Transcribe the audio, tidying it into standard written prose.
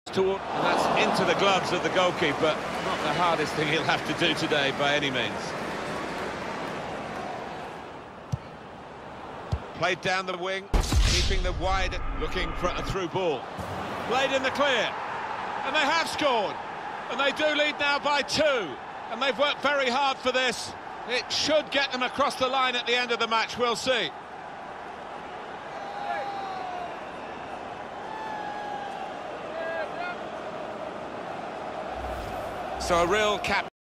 And that's into the gloves of the goalkeeper. Not the hardest thing he'll have to do today by any means. Played down the wing, keeping the wide, looking for a through ball. Played in the clear, and they have scored. And they do lead now by 2. And they've worked very hard for this. It should get them across the line at the end of the match, we'll see. So a real cap.